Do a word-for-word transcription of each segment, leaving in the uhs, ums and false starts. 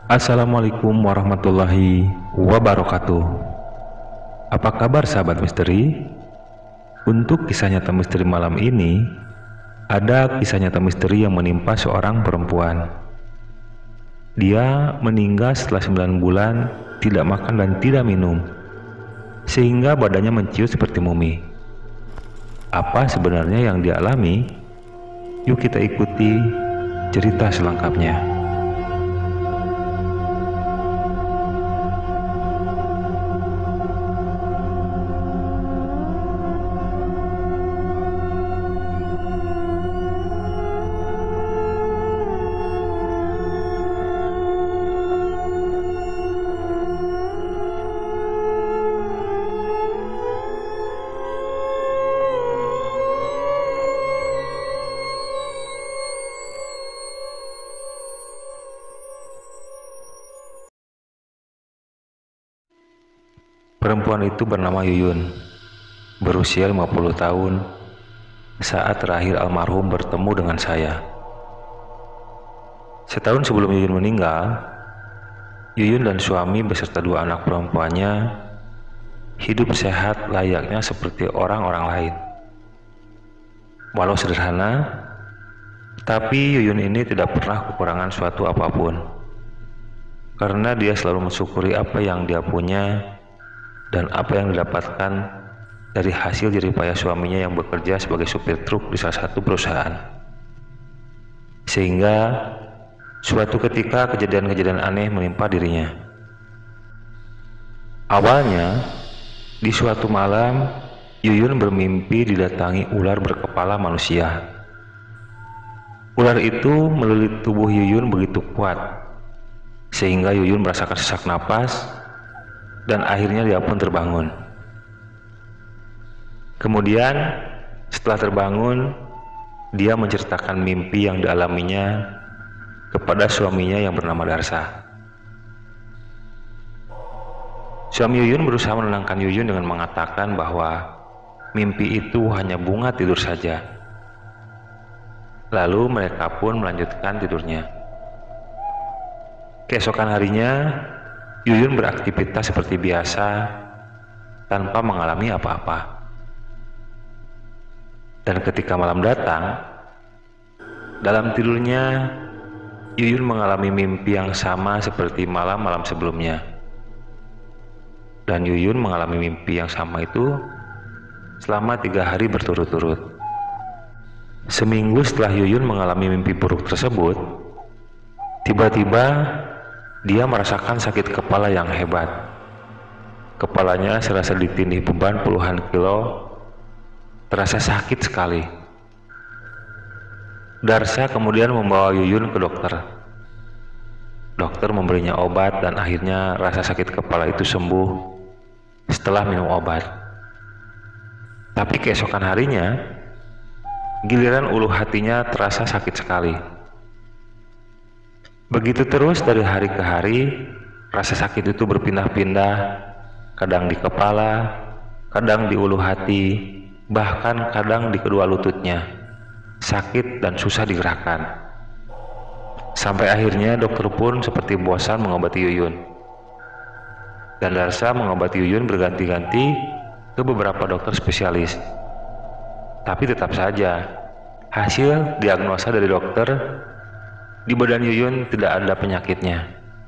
Assalamualaikum warahmatullahi wabarakatuh. Apa kabar sahabat misteri? Untuk kisah nyata misteri malam ini, ada kisah nyata misteri yang menimpa seorang perempuan. Dia meninggal setelah sembilan bulan tidak makan dan tidak minum, sehingga badannya menciut seperti mumi. Apa sebenarnya yang dia alami? Yuk kita ikuti cerita selengkapnya. Perempuan itu bernama Yuyun, berusia lima puluh tahun, saat terakhir almarhum bertemu dengan saya. Setahun sebelum Yuyun meninggal, Yuyun dan suami beserta dua anak perempuannya hidup sehat layaknya seperti orang-orang lain. Walau sederhana, tapi Yuyun ini tidak pernah kekurangan suatu apapun, karena dia selalu mensyukuri apa yang dia punya dan apa yang didapatkan dari hasil jeripayah suaminya yang bekerja sebagai supir truk di salah satu perusahaan. Sehingga suatu ketika kejadian-kejadian aneh menimpa dirinya. Awalnya, di suatu malam, Yuyun bermimpi didatangi ular berkepala manusia. Ular itu melilit tubuh Yuyun begitu kuat, sehingga Yuyun merasakan sesak napas, dan akhirnya dia pun terbangun. Kemudian setelah terbangun, dia menceritakan mimpi yang dialaminya kepada suaminya yang bernama Darsa. Suami Yuyun berusaha menenangkan Yuyun dengan mengatakan bahwa mimpi itu hanya bunga tidur saja. Lalu mereka pun melanjutkan tidurnya. Keesokan harinya, Yuyun beraktivitas seperti biasa tanpa mengalami apa-apa. Dan ketika malam datang, dalam tidurnya Yuyun mengalami mimpi yang sama seperti malam-malam sebelumnya. Dan Yuyun mengalami mimpi yang sama itu selama tiga hari berturut-turut. Seminggu setelah Yuyun mengalami mimpi buruk tersebut, tiba-tiba dia merasakan sakit kepala yang hebat. Kepalanya serasa ditindih beban puluhan kilo, terasa sakit sekali. Darsa kemudian membawa Yuyun ke dokter. Dokter memberinya obat dan akhirnya rasa sakit kepala itu sembuh setelah minum obat. Tapi keesokan harinya, giliran ulu hatinya terasa sakit sekali. Begitu terus dari hari ke hari, rasa sakit itu berpindah-pindah, kadang di kepala, kadang di ulu hati, bahkan kadang di kedua lututnya, sakit dan susah digerakkan. Sampai akhirnya dokter pun seperti bosan mengobati Yuyun. Dan Darsa mengobati Yuyun berganti-ganti ke beberapa dokter spesialis. Tapi tetap saja, hasil diagnosa dari dokter, di badan Yuyun tidak ada penyakitnya.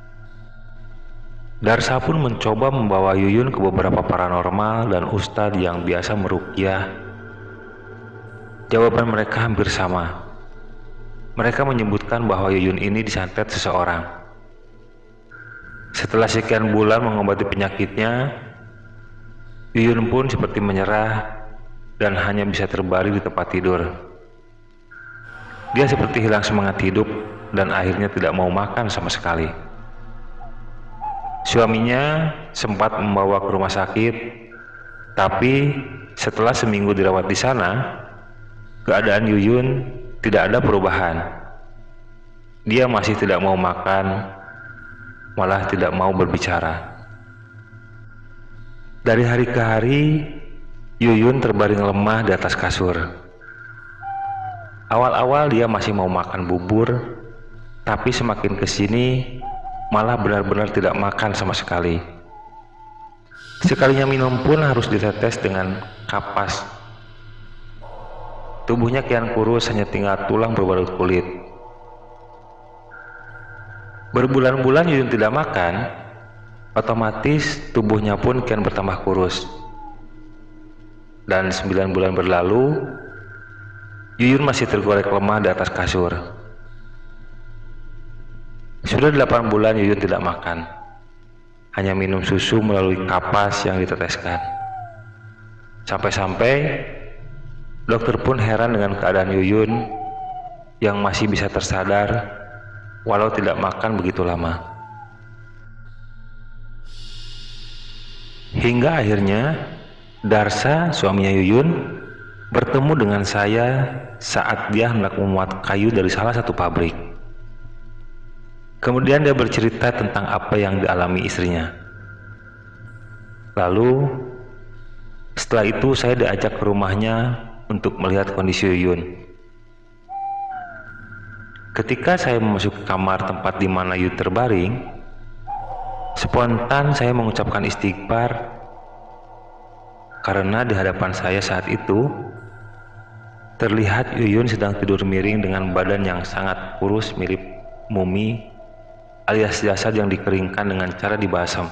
Darsa pun mencoba membawa Yuyun ke beberapa paranormal dan ustadz yang biasa meruqyah. Jawaban mereka hampir sama. Mereka menyebutkan bahwa Yuyun ini disantet seseorang. Setelah sekian bulan mengobati penyakitnya, Yuyun pun seperti menyerah dan hanya bisa terbaring di tempat tidur. Dia seperti hilang semangat hidup dan akhirnya tidak mau makan sama sekali. Suaminya sempat membawa ke rumah sakit, tapi setelah seminggu dirawat di sana, keadaan Yuyun tidak ada perubahan. Dia masih tidak mau makan, malah tidak mau berbicara. Dari hari ke hari, Yuyun terbaring lemah di atas kasur. Awal-awal dia masih mau makan bubur, tapi semakin kesini malah benar-benar tidak makan sama sekali. Sekalinya minum pun harus ditetes dengan kapas. Tubuhnya kian kurus, hanya tinggal tulang berbalut kulit. Berbulan-bulan Yuyun tidak makan, otomatis tubuhnya pun kian bertambah kurus. Dan sembilan bulan berlalu, Yuyun masih tergolek lemah di atas kasur. Sudah delapan bulan Yuyun tidak makan, hanya minum susu melalui kapas yang diteteskan. Sampai-sampai dokter pun heran dengan keadaan Yuyun yang masih bisa tersadar walau tidak makan begitu lama. Hingga akhirnya Darsa, suaminya Yuyun, bertemu dengan saya saat dia hendak memuat kayu dari salah satu pabrik. Kemudian dia bercerita tentang apa yang dialami istrinya. Lalu setelah itu saya diajak ke rumahnya untuk melihat kondisi Yuyun. Ketika saya memasuki kamar tempat di mana Yuyun terbaring, spontan saya mengucapkan istighfar karena di hadapan saya saat itu terlihat Yuyun sedang tidur miring dengan badan yang sangat kurus mirip mumi alias jasad yang dikeringkan dengan cara dibasem.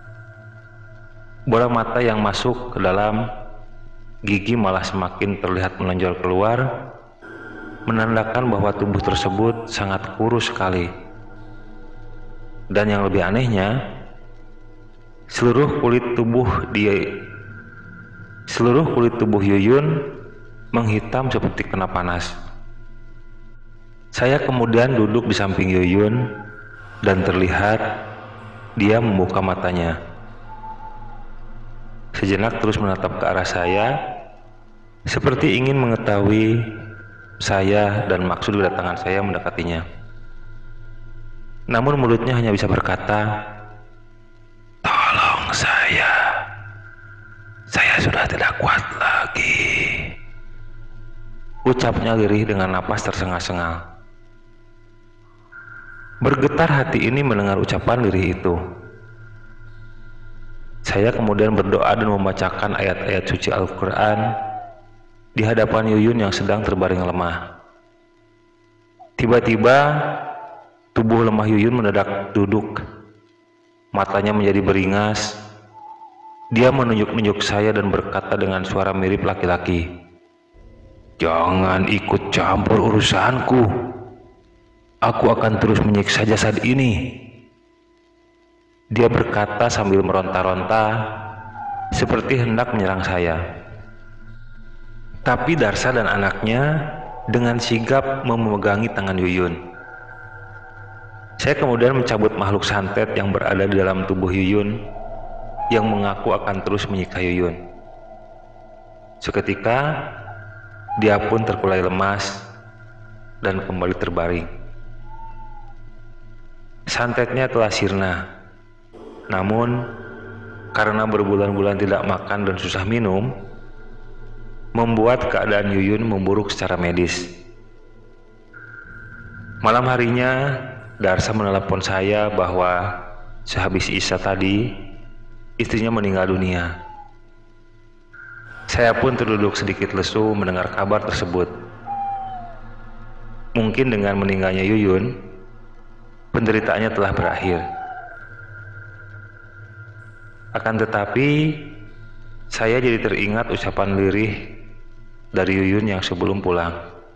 Bola mata yang masuk ke dalam gigi malah semakin terlihat menonjol keluar, menandakan bahwa tubuh tersebut sangat kurus sekali. Dan yang lebih anehnya, seluruh kulit tubuh dia seluruh kulit tubuh Yuyun menghitam seperti kena panas. Saya kemudian duduk di samping Yuyun dan terlihat dia membuka matanya. Sejenak terus menatap ke arah saya, seperti ingin mengetahui saya dan maksud kedatangan saya mendekatinya. Namun mulutnya hanya bisa berkata, "Tolong saya, saya sudah tidak kuat lagi," ucapnya lirih dengan napas tersengal-sengal. Bergetar hati ini mendengar ucapan lirih itu. Saya kemudian berdoa dan membacakan ayat-ayat suci Al-Quran di hadapan Yuyun yang sedang terbaring lemah. Tiba-tiba tubuh lemah Yuyun mendadak duduk, matanya menjadi beringas. Dia menunjuk-nunjuk saya dan berkata dengan suara mirip laki-laki, "Jangan ikut campur urusanku. Aku akan terus menyiksa jasad ini." Dia berkata sambil meronta-ronta seperti hendak menyerang saya. Tapi Darsa dan anaknya dengan sigap memegangi tangan Yuyun. Saya kemudian mencabut makhluk santet yang berada di dalam tubuh Yuyun yang mengaku akan terus menyiksa Yuyun. Seketika dia pun terkulai lemas dan kembali terbaring. Santetnya telah sirna, namun karena berbulan-bulan tidak makan dan susah minum, membuat keadaan Yuyun memburuk secara medis. Malam harinya, Darsa menelepon saya bahwa sehabis Isya tadi, istrinya meninggal dunia. Saya pun terduduk sedikit lesu mendengar kabar tersebut. Mungkin dengan meninggalnya Yuyun, penderitaannya telah berakhir. Akan tetapi, saya jadi teringat ucapan lirih dari Yuyun yang sebelum pulang.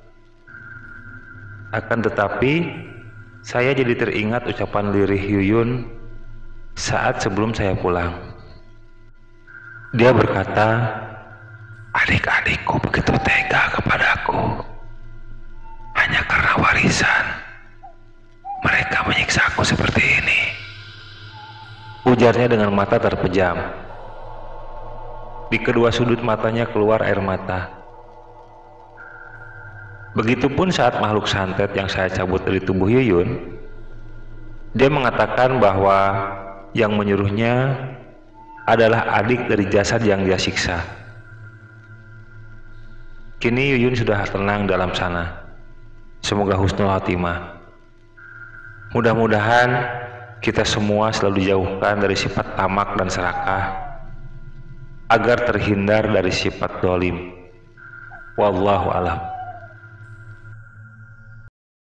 Akan tetapi, saya jadi teringat ucapan lirih Yuyun saat sebelum saya pulang. Dia berkata, "Adik-adikku begitu tega kepadaku. Hanya karena warisan, mereka menyiksaku seperti ini," ujarnya dengan mata terpejam. Di kedua sudut matanya keluar air mata. Begitupun saat makhluk santet yang saya cabut dari tubuh Yuyun, dia mengatakan bahwa yang menyuruhnya adalah adik dari jasad yang dia siksa. Kini Yuyun sudah tenang dalam sana. Semoga husnul khotimah. Mudah-mudahan kita semua selalu dijauhkan dari sifat tamak dan serakah, agar terhindar dari sifat zalim. Wallahu a'lam.